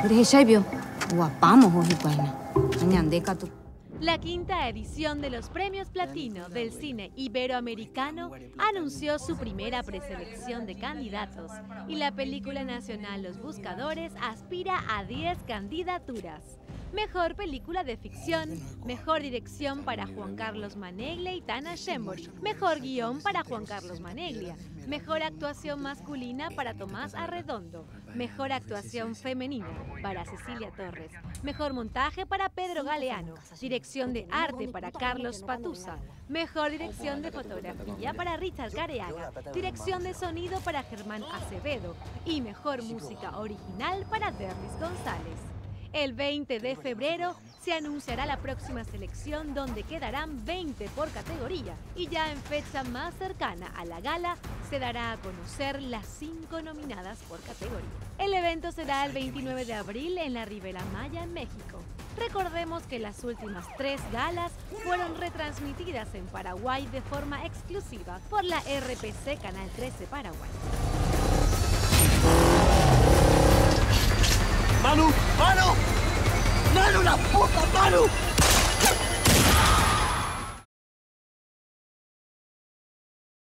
La quinta edición de los Premios Platino del Cine Iberoamericano anunció su primera preselección de candidatos y la película nacional Los Buscadores aspira a 10 candidaturas. Mejor película de ficción, mejor dirección para Juan Carlos Maneglia y Tana Shembori, mejor guión para Juan Carlos Maneglia, mejor actuación masculina para Tomás Arredondo, mejor actuación femenina para Cecilia Torres, mejor montaje para Pedro Galeano, dirección de arte para Carlos Patusa, mejor dirección de fotografía para Richard Careaga, dirección de sonido para Germán Acevedo y mejor música original para Derlis González. El 20 de febrero se anunciará la próxima selección donde quedarán 20 por categoría y ya en fecha más cercana a la gala se dará a conocer las 5 nominadas por categoría. El evento será el 29 de abril en la Ribera Maya, en México. Recordemos que las últimas 3 galas fueron retransmitidas en Paraguay de forma exclusiva por la RPC Canal 13 Paraguay. ¡Manu! ¡Manu! ¡Manu, la puta! ¡Manu!